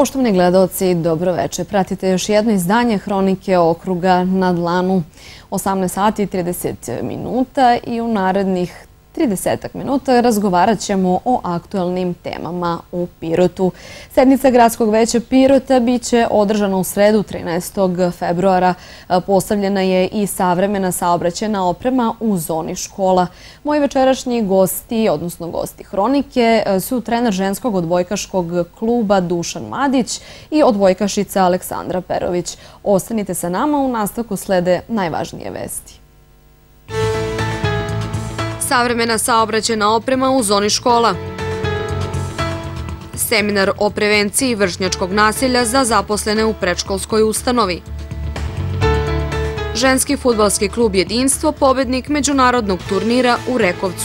Poštovani gledaoci, dobro večer. Pratite još jedno izdanje Hronike okruga na dlanu. 18 sati i 30 minuta i u narednih 30 minuta razgovarat ćemo o aktualnim temama u Pirotu. Sednica Gradskog veća Pirota biće održana u sredu 13. februara. Postavljena je i savremena saobraćajna oprema u zoni škola. Moji večerašnji gosti, odnosno gosti Hronike, su trener ženskog odbojkaškog kluba Dušan Madić i odbojkašica Aleksandra Perović. Ostanite sa nama, u nastavku slede najvažnije vesti. Savremena saobraćajna oprema u zoni škola. Seminar o prevenciji vršnjačkog nasilja za zaposlene u predškolskoj ustanovi. Ženski fudbalski klub Jedinstvo, pobednik međunarodnog turnira u Rekovcu.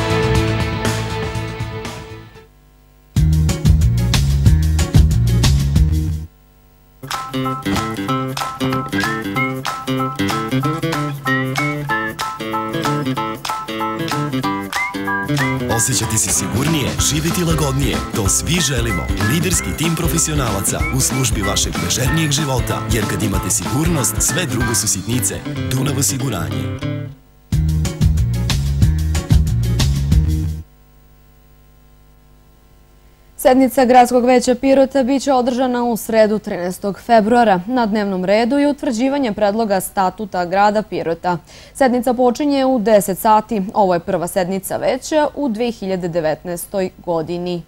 Osjećati se sigurnije, živjeti lagodnije. To svi želimo. Liderski tim profesionalaca u službi vašeg ležernijeg života. Jer kad imate sigurnost, sve drugo su sitnice. Dunav osiguranje. Sednica Gradskog veća Pirota biće održana u sredu 13. februara. Na dnevnom redu je utvrđivanje predloga statuta grada Pirota. Sednica počinje u 10 sati. Ovo je prva sednica veća u 2019. godini.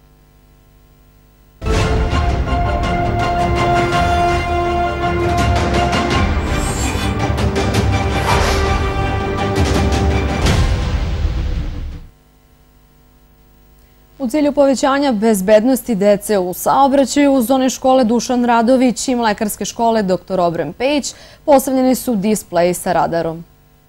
U cilju povećanja bezbednosti dece u saobraćaju u zoni škole Dušan Radović i mlekarske škole Dr. Obren Pejić postavljeni su displeji sa radarom.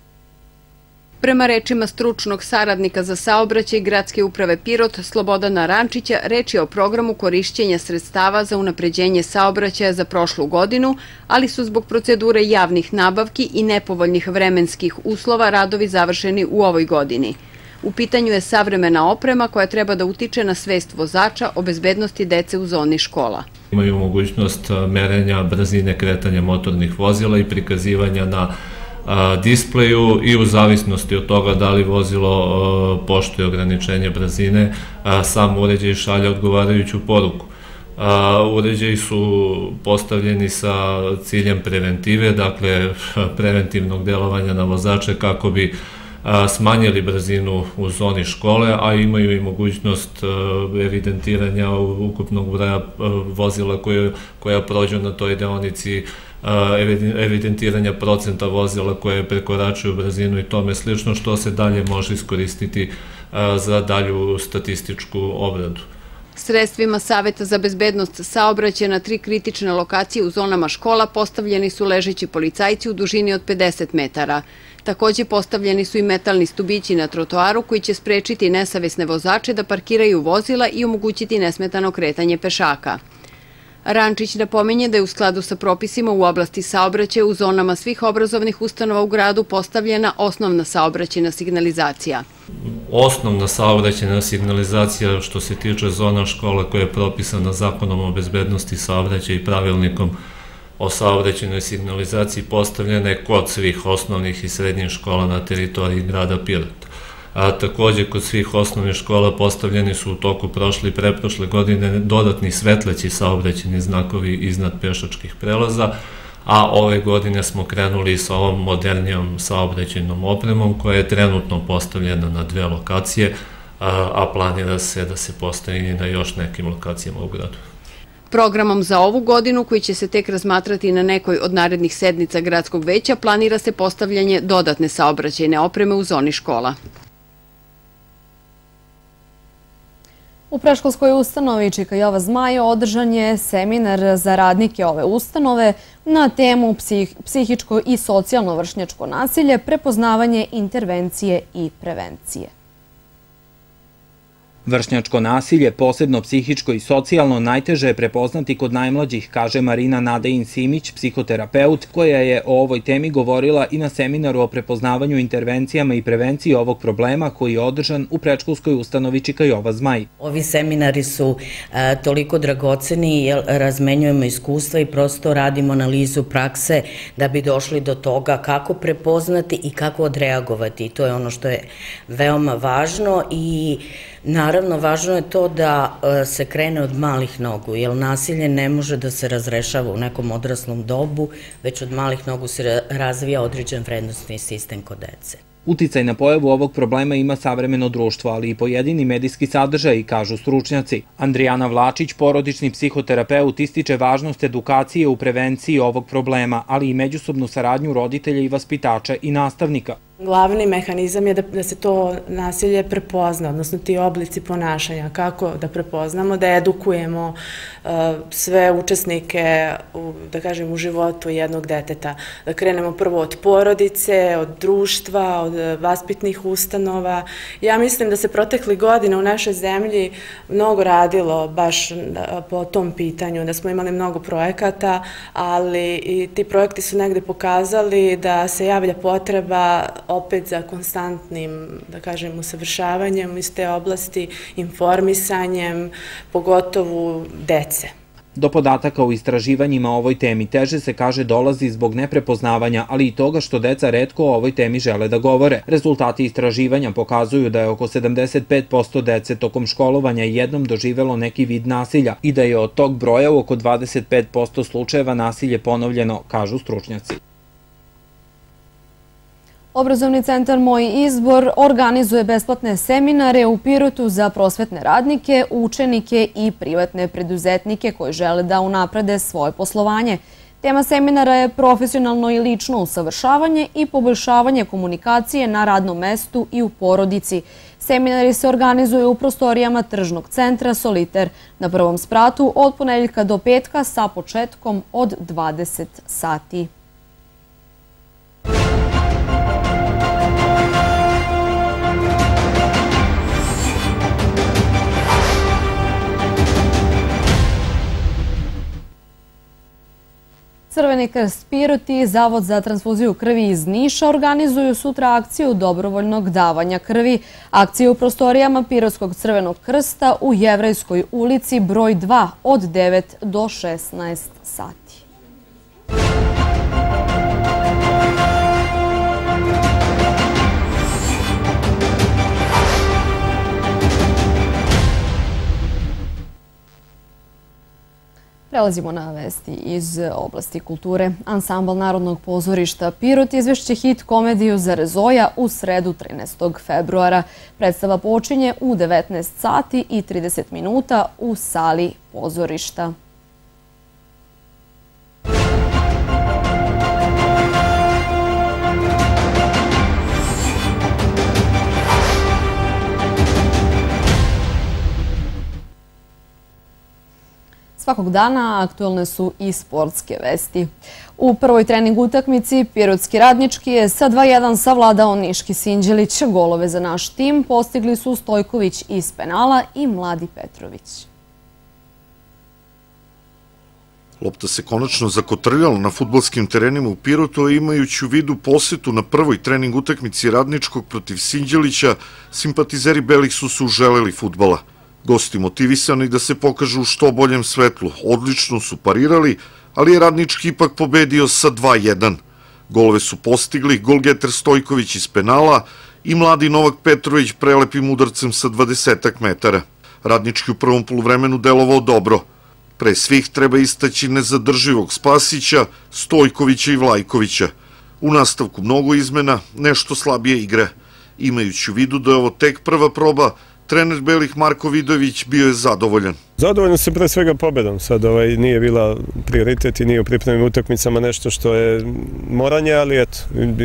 Prema rečima stručnog saradnika za saobraćaj Gradske uprave Pirot Slobodana Rančića, reč je o programu korišćenja sredstava za unapređenje saobraćaja za prošlu godinu, ali su zbog procedure javnih nabavki i nepovoljnih vremenskih uslova radovi završeni u ovoj godini. U pitanju je savremena oprema koja treba da utiče na svest vozača o bezbednosti dece u zoni škola. Imaju mogućnost merenja brzine kretanja motornih vozila i prikazivanja na displeju i u zavisnosti od toga da li vozilo poštuje ograničenje brzine, sam uređaj šalje odgovarajuću poruku. Uređaji su postavljeni sa ciljem preventive, dakle preventivnog delovanja na vozače kako bi smanjili brzinu u zoni škole, a imaju i mogućnost evidentiranja ukupnog broja vozila koja prođu na toj deonici, evidentiranja procenta vozila koje prekoračuju brzinu i tome slično, što se dalje može iskoristiti za dalju statističku obradu. Sredstvima Saveta za bezbednost saobraćaja na 3 kritične lokacije u zonama škola postavljeni su ležeći policajci u dužini od 50 metara. Takođe postavljeni su i metalni stubići na trotoaru koji će sprečiti nesavesne vozače da parkiraju vozila i omogućiti nesmetano kretanje pešaka. Rančić napominje da je u skladu sa propisima u oblasti saobraćaja u zonama svih obrazovnih ustanova u gradu postavljena osnovna saobraćajna signalizacija. Osnovna saobraćajna signalizacija što se tiče zona škola koja je propisana Zakonom o bezbednosti saobraćaja i pravilnikom o saobraćajnoj signalizaciji postavljena je kod svih osnovnih i srednjih škola na teritoriji grada Pirota. Takođe, kod svih osnovnih škola postavljeni su u toku prošle i preprošle godine dodatni svetleći saobraćajni znakovi iznad pešačkih prelaza, a ove godine smo krenuli sa ovom modernijom saobraćajnom opremom koja je trenutno postavljena na 2 lokacije, a planira se da se postavi i na još nekim lokacijama u gradu. Programom za ovu godinu, koji će se tek razmatrati na nekoj od narednih sednica Gradskog veća, planira se postavljanje dodatne saobraćajne opreme u zoni škola. U predškolskoj ustanovi Čika Jova Zmaja održan je seminar za radnike ove ustanove na temu psihičko i socijalno vršnjačko nasilje, prepoznavanje, intervencije i prevencije. Vršnjačko nasilje, posebno psihičko i socijalno, najteže je prepoznati kod najmlađih, kaže Marina Nadein-Simić, psihoterapeut, koja je o ovoj temi govorila i na seminaru o prepoznavanju, intervencijama i prevenciji ovog problema koji je održan u predškolskoj ustanovi Čika Jova Zmaj. Ovi seminari su toliko dragoceni jer razmenjujemo iskustva i prosto radimo analizu prakse da bi došli do toga kako prepoznati i kako odreagovati. I to je ono što je veoma važno i naravno važno je to da se krene od malih nogu, jer nasilje ne može da se razrešava u nekom odraslom dobu, već od malih nogu se razvija određen vrednostni sistem kod dece. Uticaj na pojavu ovog problema ima savremeno društvo, ali i pojedini medijski sadržaji, kažu stručnjaci. Andrijana Vlačić, porodični psihoterapeut, ističe važnost edukacije u prevenciji ovog problema, ali i međusobnu saradnju roditelja i vaspitača i nastavnika. Glavni mehanizam je da se to nasilje prepozna, odnosno ti oblici ponašanja. Kako da prepoznamo, da edukujemo sve učesnike, da kažem, u životu jednog deteta. Da krenemo prvo od porodice, od društva, od vaspitnih ustanova. Ja mislim da se proteklih godina u našoj zemlji mnogo radilo baš po tom pitanju, da smo imali mnogo projekata, ali i ti projekti su negde pokazali da se javlja potreba opet za konstantnim, da kažem, usavršavanjem iz te oblasti, informisanjem, pogotovo dece. Do podataka o istraživanjima o ovoj temi teže se, kaže, dolazi zbog neprepoznavanja, ali i toga što deca retko o ovoj temi žele da govore. Rezultati istraživanja pokazuju da je oko 75% dece tokom školovanja jednom doživelo neki vid nasilja i da je od tog broja u oko 25% slučajeva nasilje ponovljeno, kažu stručnjaci. Obrazovni centar Moj izbor organizuje besplatne seminare u Pirotu za prosvetne radnike, učenike i privatne preduzetnike koji žele da unaprede svoje poslovanje. Tema seminara je profesionalno i lično usavršavanje i poboljšavanje komunikacije na radnom mestu i u porodici. Seminari se organizuju u prostorijama tržnog centra Soliter na prvom spratu od ponedeljka do petka sa početkom od 20 sati. Crveni krst Pirot i Zavod za transfuziju krvi iz Niša organizuju sutra akciju dobrovoljnog davanja krvi. Akciju u prostorijama Pirotskog crvenog krsta u Jevrejskoj ulici broj 2 od 9 do 16 sati. Prelazimo na vesti iz oblasti kulture. Ansambl Narodnog pozorišta Pirot izvešće hit komediju Zarezoja u sredu 13. februara. Predstava počinje u 19 sati i 30 minuta u sali pozorišta. Svakog dana aktuelne su i sportske vesti. U prvoj trening utakmici Pirotski Radnički je sa 2:1 savladao Niški Sinđelić. Golove za naš tim postigli su Stojković iz penala i Mladi Petrović. Lopta se konačno zakotrljala na fudbalskim terenima u Pirotu, a imajući u vidu posetu na prvoj trening utakmici Radničkog protiv Sinđelića, simpatizeri belih su se uželeli fudbala. Gosti motivisani da se pokažu u što boljem svetlu. Odlično su parirali, ali je Radnički ipak pobedio sa 2:1. Golove su postigli golgeter Stojković iz penala i mladi Novak Petrović prelepim udarcem sa 20 metara. Radnički u prvom poluvremenu delovao dobro. Pre svih treba istaći nezadrživog Spasića, Stojkovića i Vlajkovića. U nastavku mnogo izmena, nešto slabije igre. Imajući u vidu da je ovo tek prva proba, trener belih Marko Vidović bio je zadovoljan. Zadovoljan sam pre svega pobedom. Sad nije bila prioritet i nije u pripremnim utakmicama nešto što je moranje, ali eto,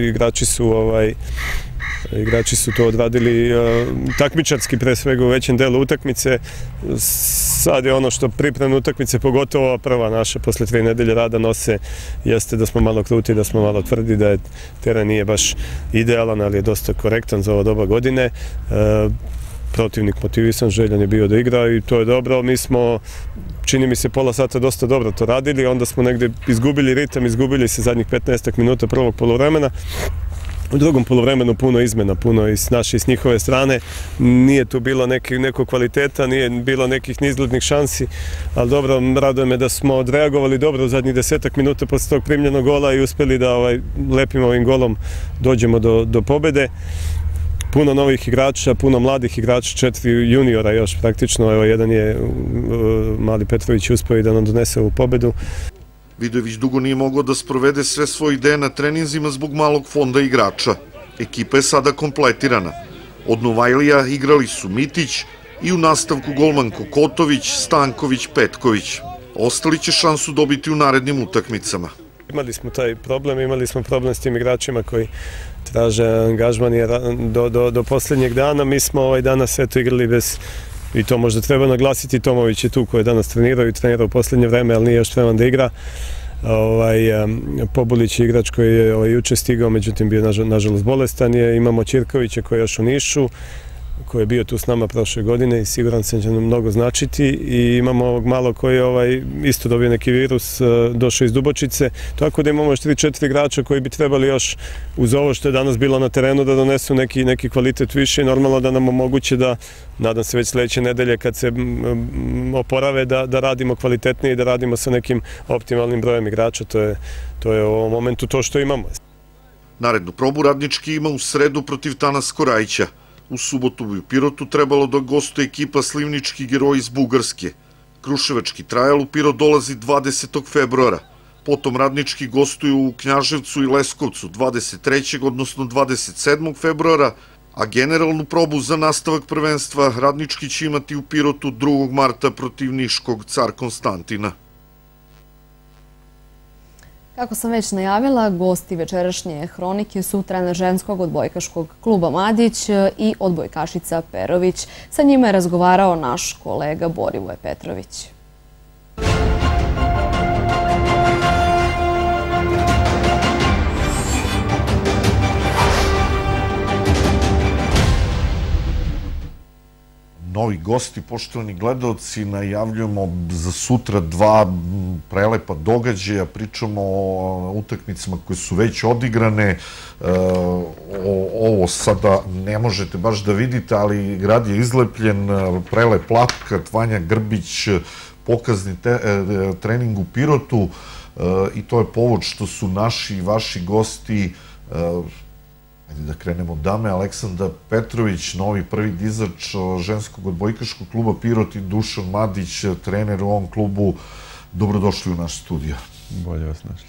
igrači su to odradili takmičarski pre svega u većem delu utakmice. Sad je ono što pripremne utakmice, pogotovo prva naša posle 3 nedelje rada nose, jeste da smo malo kruti, da smo malo tvrdi, da je teren nije baš idealan, ali je dosta korektan za ovo doba godine. protivnik motivisan, željan je bio da igra i to je dobro. Mi smo, čini mi se, pola sata dosta dobro to radili, onda smo negde izgubili ritam, izgubili se zadnjih 15 minuta prvog poluvremena. U drugom poluvremenu puno izmena, puno i s naše i s njihove strane. Nije tu bilo nekog kvaliteta, nije bilo nekih neizglednih šansi, ali dobro, raduje me da smo odreagovali dobro u zadnjih 10 minuta posle tog primljenog gola i uspeli da lepim ovim golom dođemo do pobede. Puno novih igrača, puno mladih igrača, 4 juniora još praktično. Evo, jedan je mali Petrović uspeo i da nam donese ovu pobedu. Vidojević dugo nije mogao da sprovede sve svoje ideje na treninzima zbog malog fonda igrača. Ekipa je sada kompletirana. Od Novajlija igrali su Mitić i u nastavku golman Kokotović, Stanković, Petković. Ostali će šansu dobiti u narednim utakmicama. Imali smo taj problem, imali smo problem s tim igračima koji traže angažman do posljednjeg dana. Mi smo danas igrali bez, i to možda treba naglasiti, Tomović je tu koji je danas trenirao i trenirao u posljednje vreme, ali nije još spreman da igra. Pobulić je igrač koji je juče stigao, međutim bio nažalost bolestan je. Imamo Ćirkovića koji je još u Nišu, koji je bio tu s nama prošle godine i siguran sam će nam mnogo značiti. I imamo ovog malo koji je isto dobio neki virus, došao iz Dubočice. Tako da imamo još 3-4 igrača koji bi trebali još uz ovo što je danas bilo na terenu da donesu neki kvalitet više i normalno da nam omoguće da, nadam se već sledeće nedelje kad se oporave, da radimo kvalitetnije i da radimo sa nekim optimalnim brojem igrača. To je u ovom momentu to što imamo. Narednu probu Radnički ima u sredu protiv Tanas Korajića. U subotu bi u Pirotu trebalo da gostuje ekipa Slivnički Geroji iz Bugarske. Kruševački Trajal u Pirot dolazi 20. februara. Potom Radnički gostuju u Knjaževcu i Leskovcu 23. odnosno 27. februara, a generalnu probu za nastavak prvenstva Radnički će imati u Pirotu 2. marta protiv Niškog Car Konstantina. Kako sam već najavila, gosti večerašnje hronike su trener ženskog odbojkaškog kluba Madić i odbojkašica Perović. Sa njima je razgovarao naš kolega Borivoje Petrović. Novi gosti, poštovani gledalci, najavljujemo za sutra 2 prelepa događaja, pričamo o utakmicama koje su već odigrane. Ovo sada ne možete baš da vidite, ali grad je izlepljen, prelep plakat, Vanja Grbić, pokazni trening u Pirotu i to je povod što su naši i vaši gosti, da krenemo dame, Aleksandra Petrović, novi prvi dizač ženskog odbojkaškog kluba Pirot i Dušan Madić, trener u ovom klubu. Dobrodošli u naš studio. Bolje vas našli.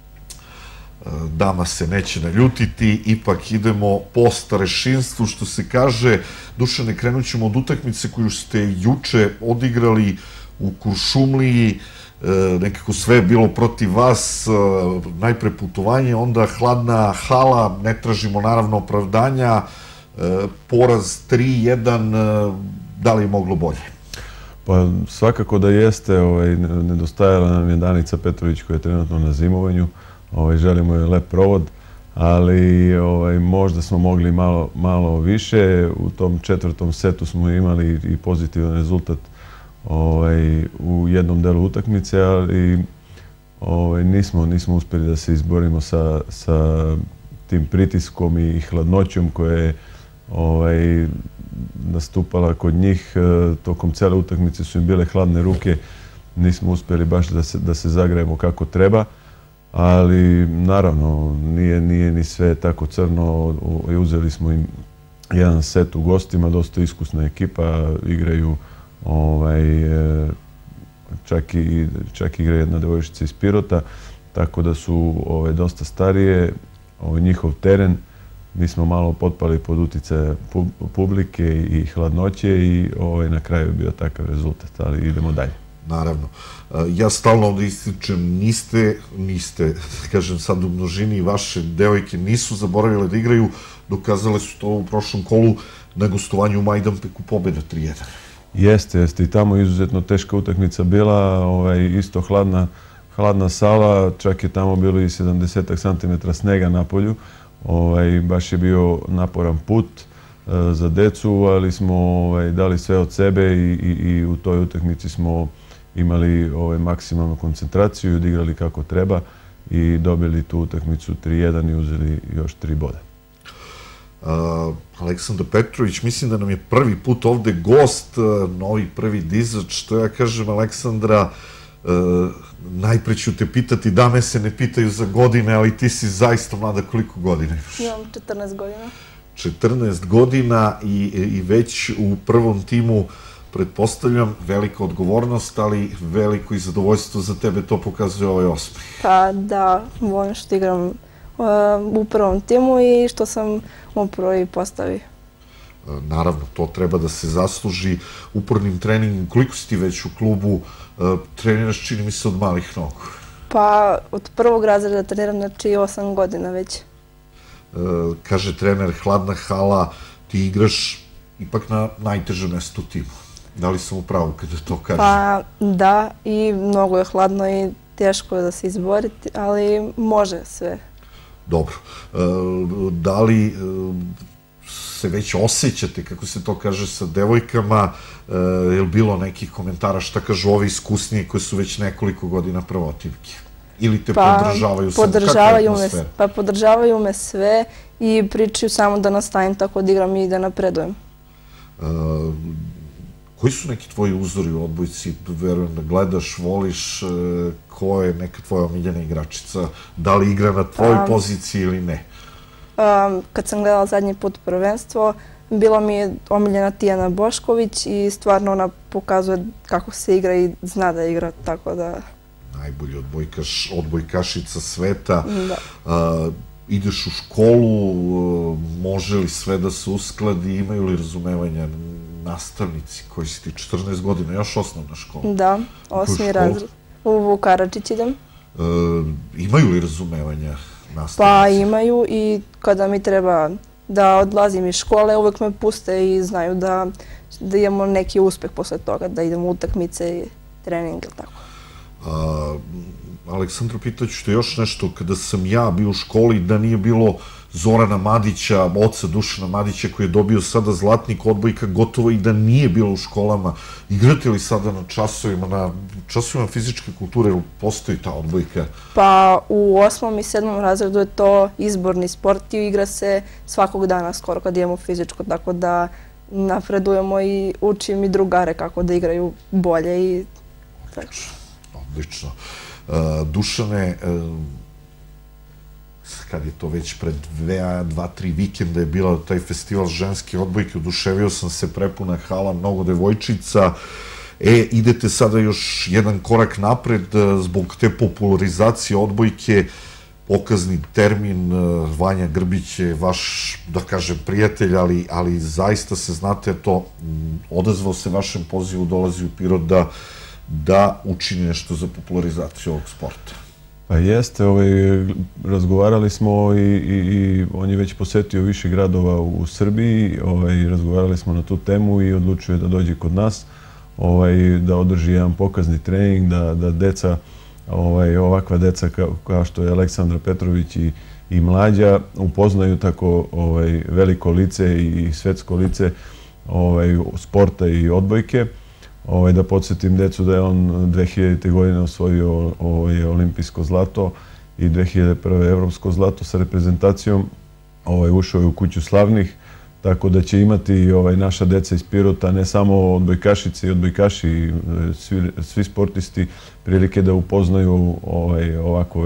Dama se neće naljutiti, ipak idemo po starešinstvu, što se kaže. Dušane, krenut ćemo od utakmice koju ste juče odigrali u Kuršumliji. Nekako sve je bilo protiv vas, najpre putovanje, onda hladna hala, ne tražimo naravno opravdanja, poraz 3-1, da li je moglo bolje? Pa svakako da jeste, nedostajala nam je Danica Petrović koja je trenutno na zimovanju, želimo joj lep provod, ali možda smo mogli malo više. U tom 4. setu smo imali i pozitivan rezultat u jednom delu utakmice, ali nismo uspjeli da se izborimo sa tim pritiskom i hladnoćom koja je nastupala kod njih. Tokom cele utakmice su im bile hladne ruke, nismo uspjeli baš da se zagrejemo kako treba, ali naravno nije ni sve tako crno. Uzeli smo im jedan set u gostima, dosta iskusna ekipa, igraju čak igra jedna devojčica iz Pirota, tako da su dosta starije. Njihov teren, mi smo malo potpali pod uticaje publike i hladnoće i na kraju je bio takav rezultat, ali idemo dalje. Naravno. Ja stalno ovdje ističem, niste, kažem sad u množini, vaše devojke nisu zaboravile da igraju, dokazale su to u prošlom kolu na gostovanju u Majdanpeku, pobjeda 3-1. Jeste, i tamo izuzetno teška utakmica bila, isto hladna sala, čak je tamo bilo i 70 cm snega na polju, baš je bio naporan put. za decu, ali smo dali sve od sebe i u toj utakmici smo imali maksimalnu koncentraciju i odigrali kako treba i dobili tu utakmicu 3-1 i uzeli još 3 boda. Aleksandar Petrović, mislim da nam je prvi put ovde gost, novi prvi dizač, što ja kažem, Aleksandra, najpre ću te pitati, dame se ne pitaju za godine, ali ti si zaista mlada, koliko godina imaš? Imam 14 godina. 14 godina i već u prvom timu, pretpostavljam, velika odgovornost, ali veliko i zadovoljstvo za tebe, to pokazuje ovaj osmeh. Pa da, volim što igram u prvom timu i što sam u prvoj postavi. Naravno, to treba da se zasluži upornim treningom. Koliko si ti već u klubu? Treniraš, čini mi se, od malih nogu? Pa od prvog razreda treniram, znači 8 godina već. Kaže trener, hladna hala, ti igraš ipak na najtežem mestu timu. Da li sam u pravu kada to kažem? Pa da, i mnogo je hladno i teško je da se izboriti, ali može sve. Dobro. Da li se već osjećate, kako se to kaže, sa devojkama? Je li bilo nekih komentara šta kažu ovi iskusniji koji su već nekoliko godina prvotimke? Ili te podržavaju sad? Kakva je atmosfera? Pa podržavaju me sve i pričaju samo da nastavim tako da igram i da napredujem. Koji su neki tvoji uzori u odbojci? Verujem da gledaš, voliš, ko je neka tvoja omiljena igračica? Da li igra na tvojoj poziciji ili ne? Kad sam gledala zadnji put prvenstvo, bila mi je omiljena Tijana Bošković i stvarno ona pokazuje kako se igra i zna da igra, tako da... Najbolji odbojkašica sveta. Ideš u školu, može li sve da se uskladi, imaju li razumevanja nastavnici koji si ti 14 godina, još osnovna škola? Da, 8. razred. U Vuk Karadžić idem. Imaju li razumevanja nastavnici? Pa imaju i kada mi treba da odlazim iz škole, uvek me puste i znaju da imamo neki uspeh posle toga, da idemo u utakmice i trening ili tako. Aleksandro, pitaću te još nešto. Kada sam ja bio u školi, da nije bilo Zorana Madića, oca Dušana Madića, koji je dobio sada zlatnik odbojka, gotovo i da nije bilo u školama. Igrate li sada na časovima fizičke kulture, ili postoji ta odbojka? Pa u 8. i 7. razredu je to izborni sport i igra se svakog dana skoro kad imamo fizičko, tako da napredujemo i učim i drugare kako da igraju bolje i tako. Odlično. Dušane, kad je to već pred 2-3 vikenda je bila taj festival ženske odbojke, oduševio sam se, prepuna hala, mnogo devojčica. Idete sada još jedan korak napred zbog te popularizacije odbojke, pokazni termin, Vanja Grbić je vaš, da kažem, prijatelj, ali zaista se znate to, odazvao se vašem pozivu, dolazi u Pirot da učini nešto za popularizaciju ovog sporta. Pa jeste, razgovarali smo i on je već posetio više gradova u Srbiji, razgovarali smo na tu temu i odlučio je da dođe kod nas, da održi jedan pokazni trening, da deca, ovakva deca kao što je Aleksandra Petrović i Mlađa upoznaju tako veliko lice i svetsko lice sporta i odbojke. Da podsjetim decu da je on 2000. godine osvojio olimpijsko zlato i 2001. evropsko zlato sa reprezentacijom. Ušao je u kuću slavnih, tako da će imati naša deca iz Pirota, ne samo odbojkašice i odbojkaši, svi sportisti, prilike da upoznaju ovako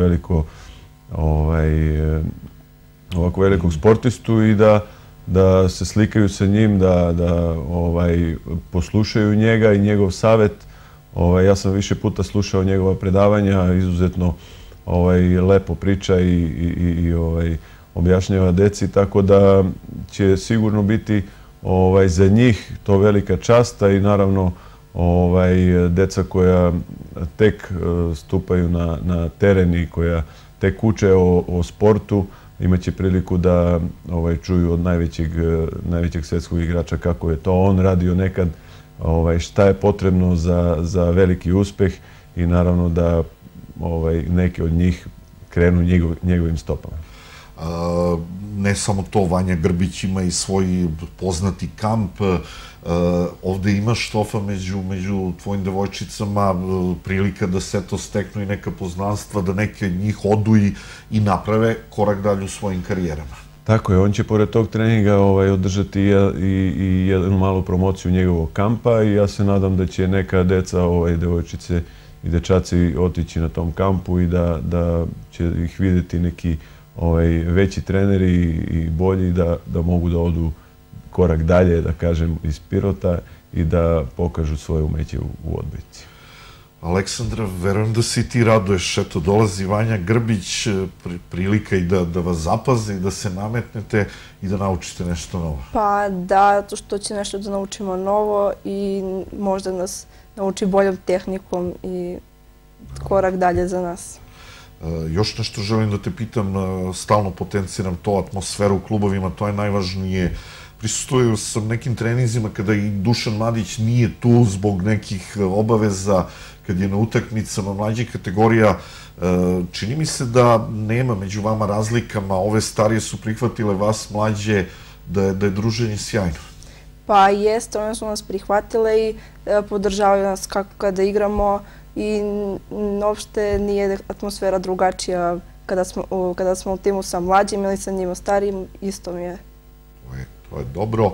velikog sportistu i da se slikaju sa njim, da poslušaju njega i njegov savet. Ja sam više puta slušao njegova predavanja, izuzetno lepo priča i objašnjava deci, tako da će sigurno biti za njih to velika časta i naravno deca koja tek stupaju na teren i koja tek uče o sportu, imaće priliku da čuju od najvećeg svetskog igrača kako je to on radio nekad, šta je potrebno za veliki uspeh i naravno da neki od njih krenu njegovim stopama. ne samo to, Vanja Grbić ima i svoj poznati kamp. Ovde imaš, Štofa, među tvojim devojčicama prilika da se to steknu i neka poznanstva, da neke od njih odu i naprave korak dalje u svojim karijerama. Tako je, on će pored tog treninga održati i jednu malu promociju njegovog kampa i ja se nadam da će neka deca, devojčice i dečaci otići na tom kampu i da će ih vidjeti neki veći treneri i bolji, da mogu da odu korak dalje, da kažem, iz Pirota i da pokažu svoje umeće u odbojci. Aleksandra, verujem da si ti raduješ. Eto, dolazi Vanja Grbić, prilika i da vas zapazi, da se nametnete i da naučite nešto novo. Pa da, to što će nešto da naučimo novo i možda nas nauči boljom tehnikom i korak dalje za nas. Još nešto želim da te pitam, stalno potenciram to, atmosferu u klubovima, to je najvažnije. Prisustvovao sam nekim treninzima kada i Dušan Madić nije tu zbog nekih obaveza, kad je na utakmicama mlađih kategorija. Čini mi se da nema među vama razlikama, ove starije su prihvatile vas mlađe, da je druženje sjajno. Pa jeste, one su nas prihvatile i podržavaju nas kako kada igramo i uopšte nije atmosfera drugačija kada smo u timu sa mlađim ili sa njima starijim, isto mi je. To je dobro.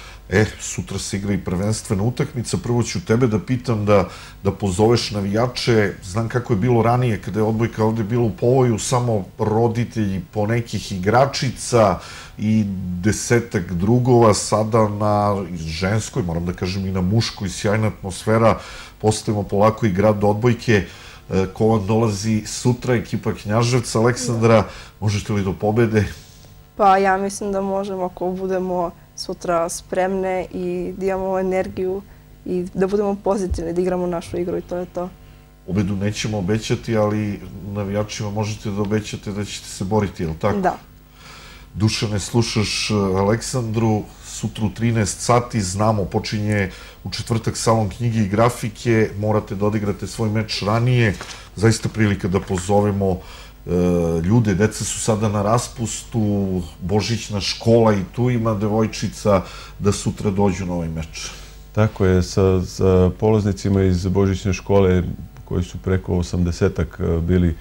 Sutra se igra i prvenstvena utakmica. Prvo ću tebe da pitam da pozoveš navijače. Znam kako je bilo ranije kada je odbojka ovde bila u povoju, samo roditelji po nekih igračica i 10-ak drugova. Sada na ženskoj, moram da kažem i na muškoj, sjajna atmosfera. Postajemo polako i grad odbojke. Ko vam dolazi sutra, ekipa Knjaževca. Aleksandra, možete li do pobede? Pa ja mislim da možemo ako budemo sutra spremne i da imamo energiju i da budemo pozitivni, da igramo našu igru i to je to. Pobedu nećemo obećati, ali navijačima možete da obećate da ćete se boriti, je li tako? Da. Dušane, slušaš Aleksandru, sutra u 13 sati, znamo, počinje u četvrtak salon knjige i grafike, morate da odigrate svoj meč ranije, zaista prilika da pozovemo ljude, deca su sada na raspustu, božićna škola i tu ima devojčica, da sutra dođu na ovaj meč. Tako je, sa polaznicima iz božićne škole koji su preko 80-ak bili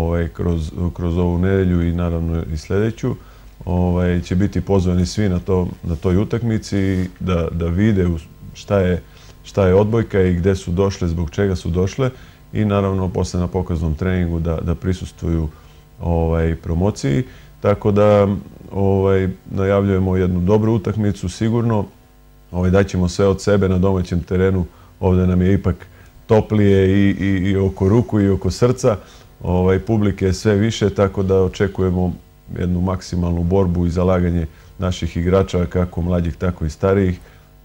kroz ovu nedelju i naravno i sledeću, će biti pozvani svi na toj utakmici da vide šta je odbojka i gde su došle, zbog čega su došle i naravno posle na pokaznom treningu da prisustvuju promociji. Tako da najavljujemo jednu dobru utakmicu sigurno. Daćemo sve od sebe na domaćem terenu. Ovde nam je ipak toplije i oko ruku i oko srca. Publike je sve više, tako da očekujemo jednu maksimalnu borbu i zalaganje naših igrača, kako mlađih, tako i starijih,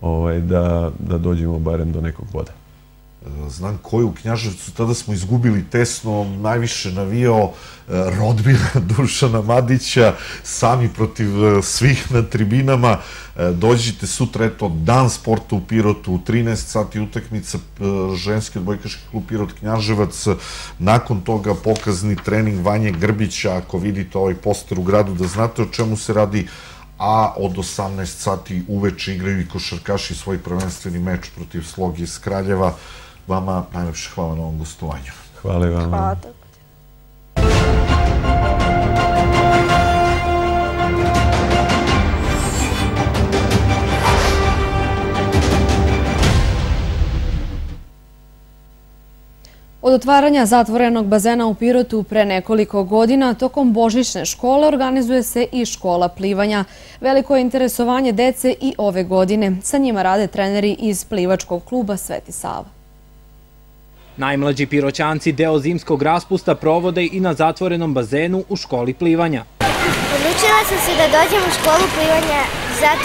da dođemo barem do nekog boda. Znam koju u Knjaževcu, tada smo izgubili tesno, najviše navijao rodbina Dušana Madića, sami protiv svih na tribinama. Dođite sutra, eto, dan sporta u Pirotu, u 13 sati utakmica ženski odbojkaški klub Pirot Knjaževac. Nakon toga pokazni trening Vanje Grbića, ako vidite ovaj poster u gradu da znate o čemu se radi, a od 18 sati uveče igraju i košarkaši svoj prvenstveni meč protiv Slogi iz Kraljeva. Vama najlepše hvala na ovom gostovanju. Hvala i vama. Hvala tako. Od otvaranja zatvorenog bazena u Pirotu pre nekoliko godina, tokom božićne škole organizuje se i škola plivanja. Veliko je interesovanje dece i ove godine. Sa njima rade treneri iz plivačkog kluba Sveti Sava. Najmlađi Piroćanci deo zimskog raspusta provode i na zatvorenom bazenu u školi plivanja. Odlučila sam se da dođem u školu plivanja zato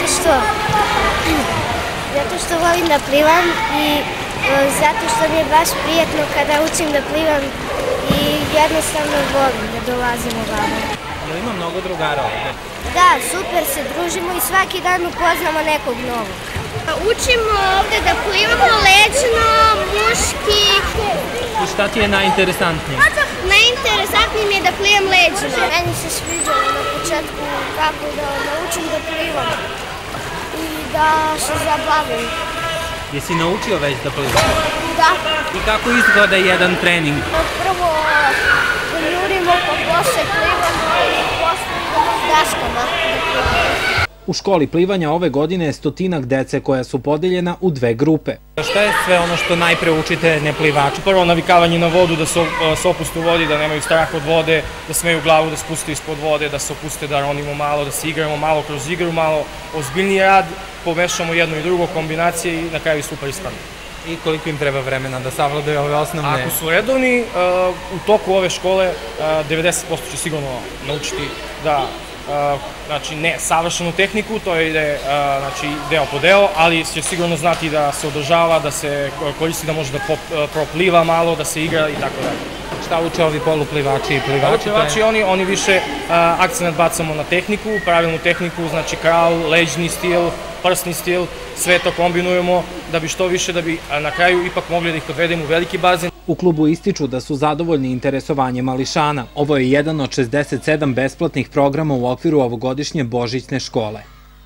što volim da plivam i zato što mi je baš prijetno kada učim da plivam i jednostavno volim da dolazim ovamo. Jel ima mnogo drugara ovdje? Da, super se družimo i svaki dan upoznamo nekog novog. Učimo ovde da plivamo leđno, muški. I šta ti je najinteresantnije? Najinteresantnije mi je da plivam leđno. Meni se sviđalo na početku kako da naučim da plivam i da se zabavim. Jesi naučio već da plivaš? Da. I kako izgleda jedan trening? Prvo jurimo, pa posle plivamo i posle idemo s daskama da plivamo. U školi plivanja ove godine je 100 dece koja su podeljena u 2 grupe. Šta je sve ono što najpre učite neplivaču? Prvo navikavanje na vodu, da se opuste u vodi, da nemaju strah od vode, da smeju glavu da spuste ispod vode, da se opuste, da ronimo malo, da se igramo malo kroz igru, malo ozbiljniji rad, pomešamo jedno i drugo kombinacije i na kraju super ispadne. I koliko im treba vremena da savladaju ove osnovne? Ako su redovni, u toku ove škole 90% će sigurno naučiti da znači ne savršenu tehniku, to je deo po deo, ali će sigurno znati da se održava, da se koristi, da može da propliva malo, da se igra i tako dalje. Šta uče ovi poluplivači i plivači? Poluplivači, oni više akcent bacamo na tehniku, pravilnu tehniku, znači kraul, leđni stil, prsni stil, sve to kombinujemo da bi što više, da bi na kraju ipak mogli da ih odvedemo u veliki bazen. U klubu ističu da su zadovoljni interesovanjem mališana. Ovo je jedan od 67 besplatnih programa u okviru ovogodišnje božićne škole.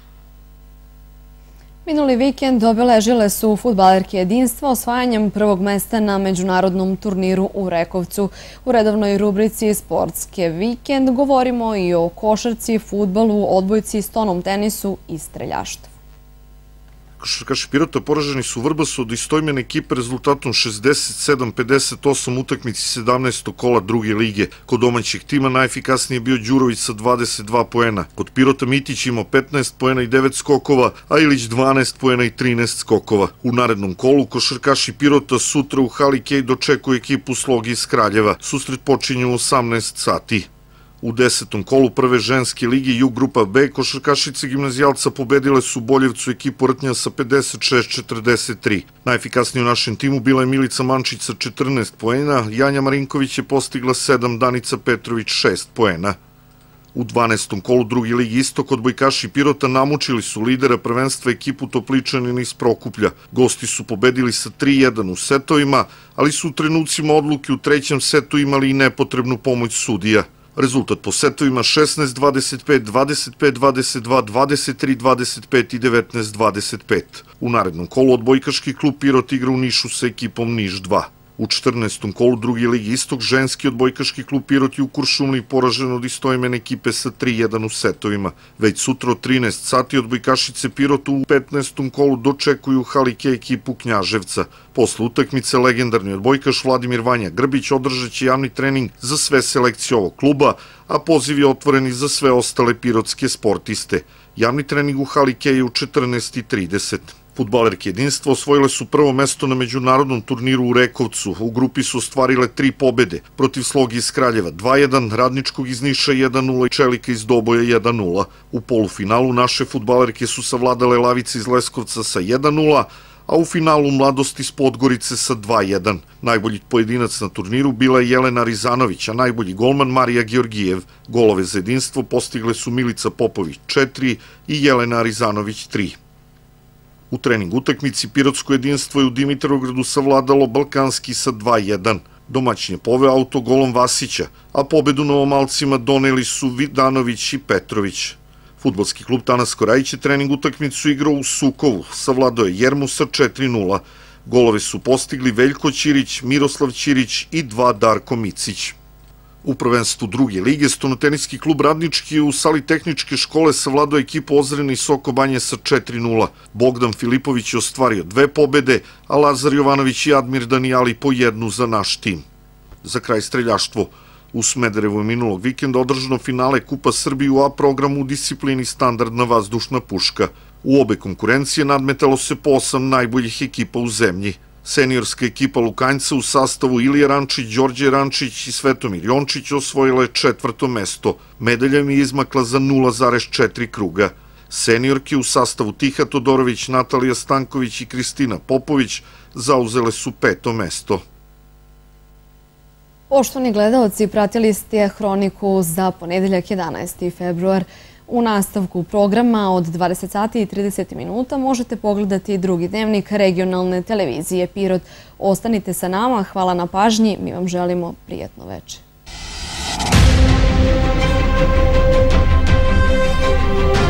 Minuli vikend obeležile su fudbalerke jedinstva osvajanjem prvog mesta na međunarodnom turniru u Rekovcu. U redovnoj rubrici Sportske vikend govorimo i o košarci, fudbalu, odbojci, stonom tenisu i streljaštvu. Košarkaši Pirota poraženi su u Vrbasu od istoimene ekipe rezultatom 67-58 utakmici 17. kola druge lige. Kod domaćeg tima najefikasniji je bio Đurović sa 22 poena. Kod Pirota Mitić imao 15 poena i 9 skokova, a Ilić 12 poena i 13 skokova. U narednom kolu košarkaši Pirota sutra u Hali Kej dočekuju ekipu Slogi iz Kraljeva. Susret počinje u 18 sati. U 10. kolu prve ženske lige Jug grupa B košarkašice gimnazijalca pobedile su Boljevcu ekipu Rtnja sa 56-43. Najefikasniji u našem timu bila je Milica Mančić sa 14 poena, Janja Marinković je postigla 7, Danica Petrović 6 poena. U 12. kolu drugi ligi Istok odbojkaši Pirota namučili su lidera prvenstva ekipu Topličanina iz Prokuplja. Gosti su pobedili sa 3-1 u setovima, ali su u trenucima odluke u trećem setu imali i nepotrebnu pomoć sudija. Rezultat po setovima 16-25, 25-22, 23-25 i 19-25. U narednom kolu odbojkaški klub Pirot igra u Nišu sa ekipom Niš 2. U 14. kolu druge ligi Istok ženski odbojkaški klub Pirot je u Kuršumliji poražen od istoimene ekipe sa 3-1 u setovima. Već sutra od 13 sati odbojkašice Pirot u 15. kolu dočekuju Halike ekipu Knjaževca. Posle utakmice legendarni odbojkaš Vladimir Vanja Grbić održat će javni trening za sve selekcije ovog kluba, a poziv je otvoren i za sve ostale pirotske sportiste. Javni trening u Halike je u 14:30. Fudbalerke jedinstva osvojile su prvo mesto na međunarodnom turniru u Rekovcu. U grupi su ostvarile 3 pobede protiv Slogi iz Kraljeva 2-1, Radničkog iz Niša 1-0 i Čelika iz Doboja 1-0. U polufinalu naše fudbalerke su savladale Lavice iz Leskovca sa 1-0, a u finalu Mladost iz Podgorice sa 2-1. Najbolji pojedinac na turniru bila je Jelena Rizanović, a najbolji golman Marija Georgijev. Golove za jedinstvo postigle su Milica Popović 4 i Jelena Rizanović 3. U trening utakmici Pirotsko jedinstvo je u Dimitrovgradu savladalo Balkanski sa 2-1. Domaćin je poveo autogolom Vasića, a pobedu Novomalcima doneli su Vidanović i Petrović. Fudbalski klub Tanasko Rajić je trening utakmicu igrao u Sukovu, savladao je Jermu sa 4-0. Golove su postigli Veljko Ćirić, Miroslav Ćirić i 2 Darko Micić. U prvenstvu druge lige stonoteniski klub Radnički u sali tehničke škole savladao ekipu Ozrena i Soko Banje sa 4-0. Bogdan Filipović je ostvario 2 pobede, a Lazar Jovanović i Admir Danijali po 1 za naš tim. Za kraj streljaštvo. U Smederevu je minulog vikenda održano finale Kupa Srbije u A programu u disciplini standardna vazdušna puška. U obe konkurencije nadmetalo se po 8 najboljih ekipa u zemlji. Seniorska ekipa Lukanjca u sastavu Ilija Rančić, Đorđe Rančić i Svetomir Jončić osvojila je 4. mesto. Medalja im je izmakla za 0,4 kruga. Seniorke u sastavu Tiha Todorović, Natalija Stanković i Kristina Popović zauzele su 5. mesto. Poštovani gledaoci, pratili ste hroniku za ponedeljak 11. februar. U nastavku programa od 20 sati i 30 minuta možete pogledati drugi dnevnik regionalne televizije Pirot. Ostanite sa nama, hvala na pažnji, mi vam želimo prijatno večer.